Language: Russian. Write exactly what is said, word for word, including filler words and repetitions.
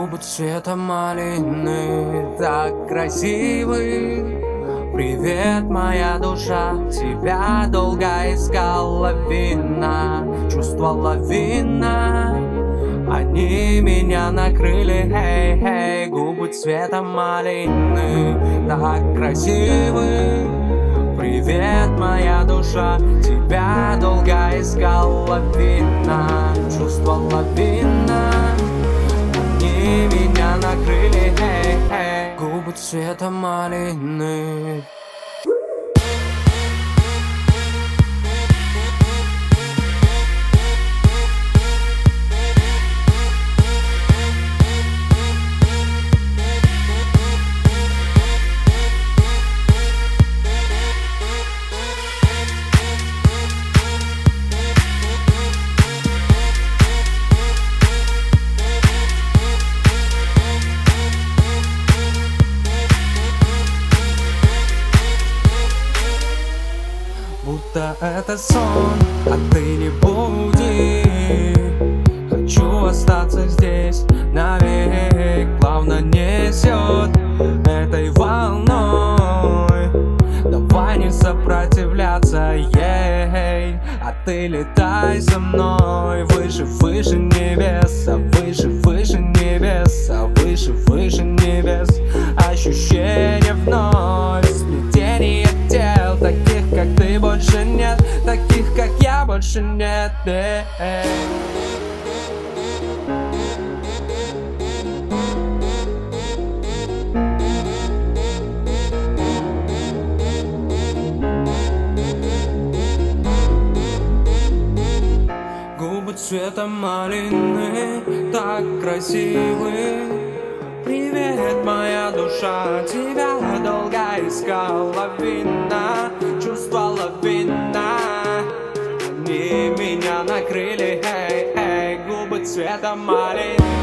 Губы цвета малины, так красивы. Привет, моя душа, тебя долго искала вина. Чувствовала вина, они меня накрыли. Эй, эй, губы цвета малины, так красивы. Привет, моя душа, тебя долго искала вина. Чувствовала вина, они меня накрыли. Эй, эй, губы цвета малины. Будто это сон, а ты не буди. Хочу остаться здесь навек. Плавно несет этой волной. Давай не сопротивляться ей. А ты летай со мной. Выше, выше небес, а выше, выше небес, а выше, выше небес. Ощущение вновь, сплетение тел. Таких, как ты, больше нет. Таких, как я, больше нет. Эй. Губы цвета малины, так красивы. Привет, моя душа, тебя долго искала вина. Чувствовала вина, они меня накрыли. Эй, эй, губы цвета малины.